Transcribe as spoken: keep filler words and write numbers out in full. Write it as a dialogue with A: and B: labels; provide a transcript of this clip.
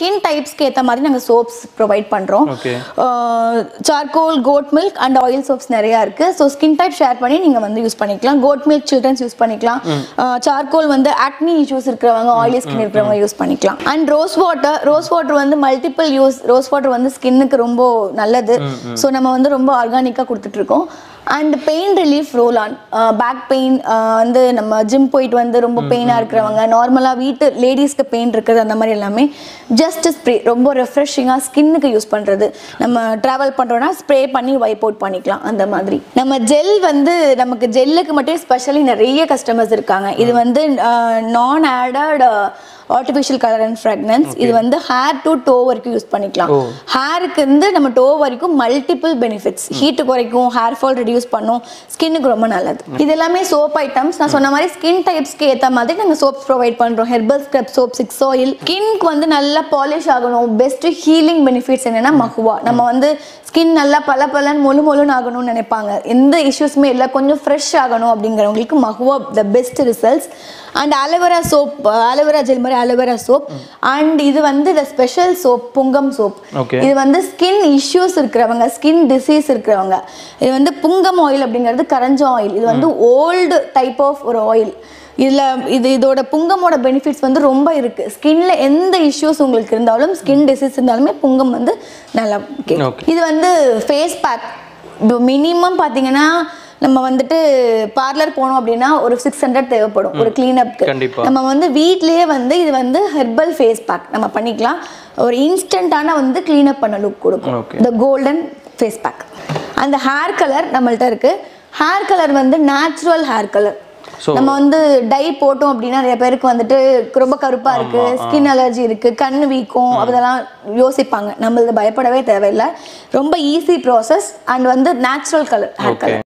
A: Skin டைப்ஸ்க்கு ஏற்ற மாதிரி நாங்கள் சோப்ஸ் ப்ரொவைட் பண்ணுறோம். Charcoal, goat milk and oil soaps நிறையா இருக்குது. ஸோ ஸ்கின் டைப் ஷேர் பண்ணி நீங்கள் வந்து யூஸ் பண்ணிக்கலாம். கோட் மில்க் சில்ட்ரன்ஸ் யூஸ் பண்ணிக்கலாம். சார்கோல் வந்து ஆக்னி இஷ்யூஸ் இருக்கிறவங்க, ஆயிலி ஸ்கின் இருக்கிறவங்க யூஸ் பண்ணிக்கலாம். And rose water rose water வந்து மல்டிபிள் யூஸ். ரோஸ் வாட்டர் வந்து ஸ்கின்னுக்கு ரொம்ப நல்லது. ஸோ நம்ம வந்து ரொம்ப ஆர்கானிக்காக கொடுத்துட்ருக்கோம். And pain relief roll on. Back pain வந்து நம்ம ஜிம் போயிட்டு வந்து ரொம்ப பெயினாக இருக்கிறவங்க, நார்மலாக வீட்டு லேடிஸ்க்கு பெயின் இருக்கிறது, அந்த மாதிரி எல்லாமே ஜஸ்ட் ஸ்ப்ரே ரொம்ப ரெஃப்ரெஷிங்காக ஸ்கின்னுக்கு யூஸ் பண்ணுறது. நம்ம ட்ராவல் பண்ணுறோன்னா ஸ்ப்ரே பண்ணி வைப் அவுட் பண்ணிக்கலாம். அந்த மாதிரி நம்ம ஜெல் வந்து நமக்கு ஜெல்லுக்கு மட்டும் ஸ்பெஷலி நிறைய கஸ்டமர்ஸ் இருக்காங்க. இது வந்து non added artificial colour and fragrance. இது வந்து ஹேர் டு டோ வரைக்கும் யூஸ் பண்ணிக்கலாம். ஹேருக்கு வந்து நம்ம டோ வரைக்கும் மல்டிபிள் பெனிஃபிட்ஸ். ஹீட்டு குறைக்கும், ஹேர் ஃபால் ரெடியூஸ் பண்ணும், ஸ்கின்னுக்கு ரொம்ப நல்லது. இது எல்லாமே சோப் ஐட்டம்ஸ். நான் சொன்ன மாதிரி ஸ்கின் டைப்ஸ்க்கு ஏற்ற மாதிரி நாங்கள் சோப்ஸ் ப்ரொவைட் பண்ணுறோம். Herbal scrub soap, six oil. ஸ்கின்க்கு வந்து நல்லா பாலிஷ் ஆகணும், பெஸ்ட் ஹீலிங் பெனிஃபிட்ஸ் என்னன்னா மஹுவா. நம்ம வந்து ஸ்கின் நல்லா பல பலன்னு மொழு மொழுன்னு ஆகணும்னு நினைப்பாங்க, எந்த இஷ்யூஸுமே இல்லை, கொஞ்சம் ஃப்ரெஷ் ஆகணும் அப்படிங்கிறவங்களுக்கு Mahua the best results. And aloe vera soap, aloe vera gel மாதிரி அலோவேரா சோப். அண்ட் இது வந்து த ஸ்பெஷல் சோப் புங்கம் சோப். இது வந்து ஸ்கின் இஷ்யூஸ் இருக்கிறவங்க, ஸ்கின் டிசீஸ் இருக்கிறவங்க, இது வந்து புங்கம் ஆயில் அப்படிங்கிறது கரஞ்ச ஆயில். இது வந்து ஓல்டு டைப் ஆஃப் ஒரு ஆயில். இதில் இது இதோட புங்கமோட பெனிஃபிட்ஸ் வந்து ரொம்ப இருக்குது. ஸ்கின்ல எந்த இஷ்யூஸ் உங்களுக்கு இருந்தாலும், ஸ்கின் டிசீஸ் இருந்தாலுமே புங்கம் வந்து நல்லா. இது வந்து ஃபேஸ் பேக். மினிமம் பார்த்தீங்கன்னா நம்ம வந்துட்டு பார்லர் போனோம் அப்படின்னா ஒரு சிக்ஸ் ஹண்ட்ரட் தேவைப்படும் ஒரு கிளீனப்க்கு. நம்ம வந்து வீட்லேயே வந்து இது வந்து ஹெர்பல் ஃபேஸ் பேக் நம்ம பண்ணிக்கலாம். ஒரு இன்ஸ்டன்டான வந்து கிளீனப் பண்ண லுக் கொடுக்கும். The golden face pack. அந்த ஹேர் கலர் நம்மள்ட்ட இருக்குது. ஹேர் கலர் வந்து நேச்சுரல் ஹேர் கலர். நம்ம வந்து டை போட்டோம் அப்படின்னா நிறைய பேருக்கு வந்துட்டு ரொம்ப கருப்பாக இருக்குது, ஸ்கின் அலர்ஜி இருக்குது, கண் வீக்கம், அதெல்லாம் யோசிப்பாங்க. நம்மளது பயப்படவே தேவையில்லை. ரொம்ப ஈஸி ப்ராசஸ் அண்ட் வந்து நேச்சுரல் கலர் ஹேர் கலர்.